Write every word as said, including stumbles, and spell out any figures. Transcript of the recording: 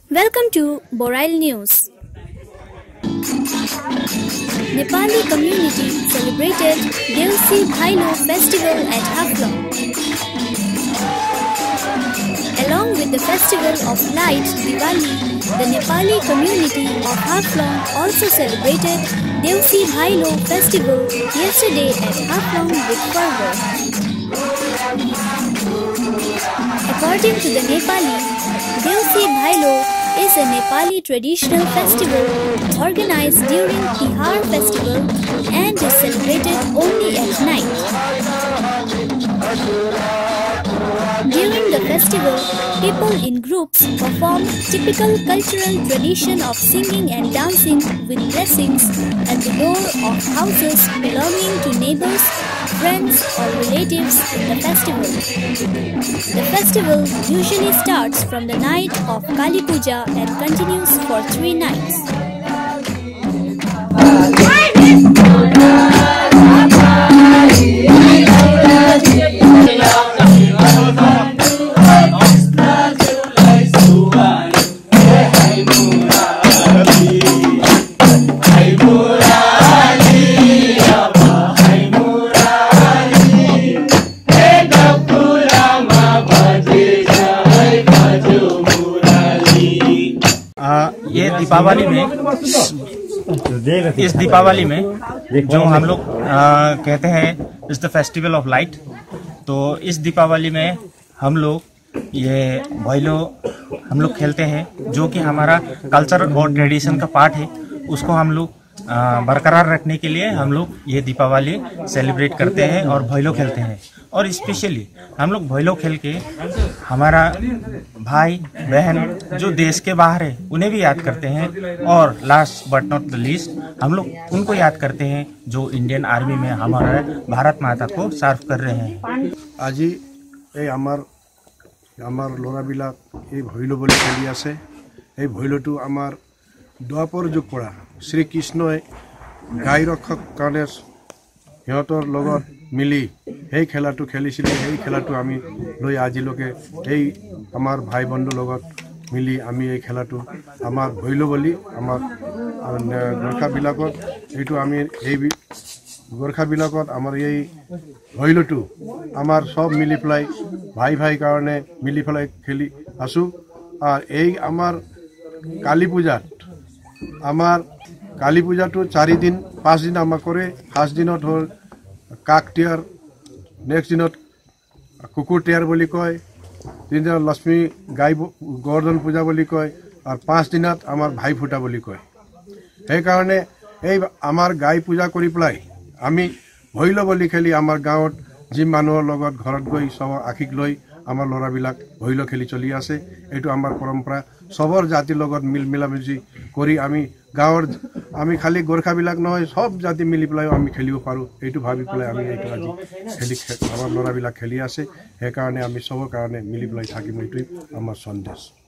Welcome to Borail News. Nepali Community celebrated Deusi Bhailo festival at Haflong. Along with the festival of light Diwali, the Nepali Community of Haflong also celebrated Deusi Bhailo festival yesterday at Haflong with fervor. According to the Nepali, Deusi Bhailo is a Nepali traditional festival organized during Tihar festival and is celebrated only at night. During the festival, people in groups perform typical cultural tradition of singing and dancing with blessings at the door of houses belonging to neighbors, friends or relatives in the festival. The festival usually starts from the night of Kali Puja and continues for three nights. ये दीपावली में इस दीपावली में जो हम लोग कहते हैं इस द फेस्टिवल ऑफ लाइट, तो इस दीपावली में हम लोग ये भैलो हम लोग खेलते हैं, जो कि हमारा कल्चर और ट्रेडिशन का पार्ट है। उसको हम लोग बरकरार रखने के लिए हम लोग ये दीपावली सेलिब्रेट करते हैं और भैलो खेलते हैं। और स्पेशली हम लोग भैलो खेल के हमारा भाई बहन जो देश के बाहर है उन्हें भी याद करते हैं, और last but not the least हम लोग उनको याद करते हैं जो इंडियन आर्मी में हमारे भारत माता को सर्व कर रहे हैं। आज এই আমার আমার ল'ৰাবিলাক এই ভৈলো বুলি খেলি আছে। এই ভৈলোটো আমাৰ দ্বাপৰ যুগ পৰা শ্ৰীকৃষ্ণই গাই ৰক্ষক কাৰণে সিহঁতৰ লগত মিলি এই খেলাটো খেলিছিলে। এই খেলাটো আমি লৈ আজিলৈকে এই আমাৰ ভাই বন্ধুৰ লগত মিলি আমি এই খেলাটো আমাৰ ভৈলো বুলি আমাৰ গোৰ্খাবিলাকত এইটো আমি এই গোৰ্খাবিলাকত আমাৰ এই ভৈলোটো আমাৰ সব মিলি পেলাই ভাই ভাই কাৰণে মিলি পেলাই খেলি আছোঁ। আর এই আমার কালী পূজাত আমার কালী পূজাটো চারিদিন পাঁচদিন আমাৰ কৰে। ফাৰ্ষ্ট দিনত হ'ল কাক টিয়াৰ, নেক্সট দিনত কুকুৰ টিয়াৰ বুলি কয়, তিনিদিনত লক্ষ্মী গাই গোৱৰ্ধন পূজা বুলি কয়, আৰু পাঁচ দিনত আমাৰ ভাই ফুটা বুলি কয়। সেইকাৰণে এই আমাৰ গাই পূজা কৰি পেলাই আমি ভৈলো বুলি খেলি আমাৰ গাঁৱত যি মানুহৰ লগত ঘৰত গৈ সবৰ আশীষ লৈ আমাৰ ল'ৰাবিলাক ভৈলো খেলি চলি আছে। এইটো আমাৰ পৰম্পৰা। সবৰ জাতিৰ লগত মিল মিলামিলি কৰি আমি গাঁৱৰ আমি খালি গোৰ্খাবিলাক নহয় সব জাতি মিলি পেলাই আমি খেলিব পাৰোঁ, এইটো ভাবি পেলাই আমি এইটো আজি খেলি আমাৰ ল'ৰাবিলাক খেলি আছে। সেইকাৰণে আমি সবৰ কাৰণে মিলি পেলাই থাকিম, এইটোৱেই আমাৰ সন্দেশ।